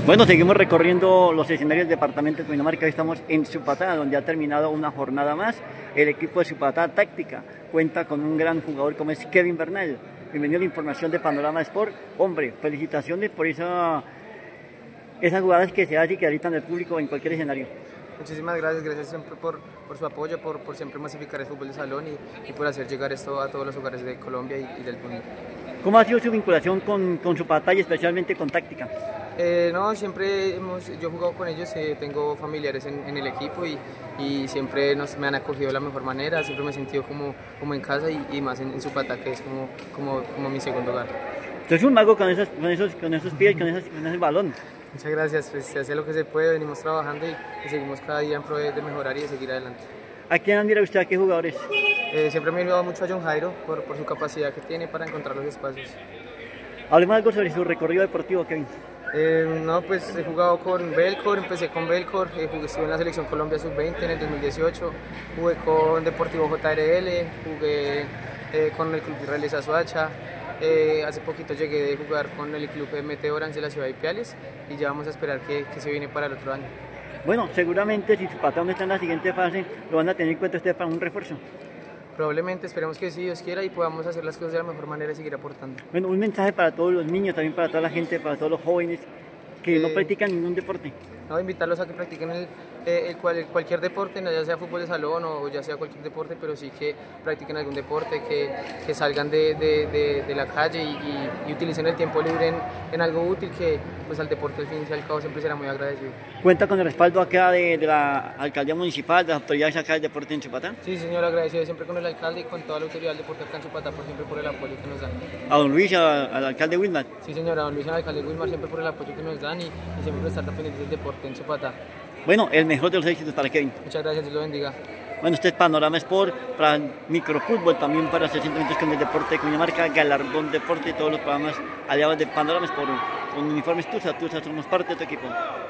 Bueno, seguimos recorriendo los escenarios del departamento de Cundinamarca. Hoy estamos en Zupatá, donde ha terminado una jornada más. El equipo de Zupatá Táctica cuenta con un gran jugador como es Kevin Bernal. Bienvenido a la información de Panorama Sport. Hombre, felicitaciones por esas jugadas que se hacen y que alientan al público en cualquier escenario. Muchísimas gracias siempre por su apoyo, por siempre masificar el fútbol de salón y por hacer llegar esto a todos los hogares de Colombia y del mundo. ¿Cómo ha sido su vinculación con Zupatá y especialmente con Táctica? No, siempre yo he jugado con ellos, tengo familiares en el equipo y siempre me han acogido de la mejor manera, siempre me he sentido como en casa y más en Zupatá, que es como mi segundo hogar. Usted es un mago con esos pies, con ese balón. Muchas gracias, pues se hace lo que se puede, venimos trabajando y seguimos cada día en pro de mejorar y de seguir adelante. ¿A quién admira usted? ¿A qué jugadores? Siempre me ha ayudado mucho a John Jairo por su capacidad que tiene para encontrar los espacios. Hablemos algo sobre su recorrido deportivo, Kevin. No, pues he jugado con Belcor, empecé con Belcor, estuve en la selección Colombia Sub-20 en el 2018, jugué con Deportivo JRL, jugué con el Club Israelí Azuacha, hace poquito llegué de jugar con el Club MT Orange de la ciudad de Ipiales y ya vamos a esperar que se viene para el otro año. Bueno, seguramente si Zupatá no está en la siguiente fase, lo van a tener en cuenta ustedes para un refuerzo. Probablemente, esperemos que sí, Dios quiera, y podamos hacer las cosas de la mejor manera y seguir aportando. Bueno, un mensaje para todos los niños, también para toda la gente, para todos los jóvenes que no practican ningún deporte. No, invitarlos a que practiquen cualquier deporte, ya sea fútbol de salón o ya sea cualquier deporte, pero sí que practiquen algún deporte, que salgan de la calle y utilicen el tiempo libre en algo útil, que pues al deporte al fin y al cabo siempre será muy agradecido. ¿Cuenta con el respaldo acá de la alcaldía municipal, de las autoridades acá del deporte en Zupatá? Sí, señor, agradecido siempre con el alcalde y con toda la autoridad del deporte acá en Zupatá siempre por el apoyo que nos dan. ¿A don Luis, al alcalde Wilmar? Sí, señor, a don Luis y al alcalde Wilmar siempre por el apoyo que nos dan y siempre por estar pendientes del deporte en Zupatá. Bueno, el mejor de los éxitos para Kevin. Muchas gracias, Dios lo bendiga. Bueno, este es Panorama Sport, para microfútbol, también para 60 minutos con el deporte de Cundinamarca, Galardón Deporte y todos los programas aliados de Panorama Sport. Con uniformes Tusa somos parte de tu equipo.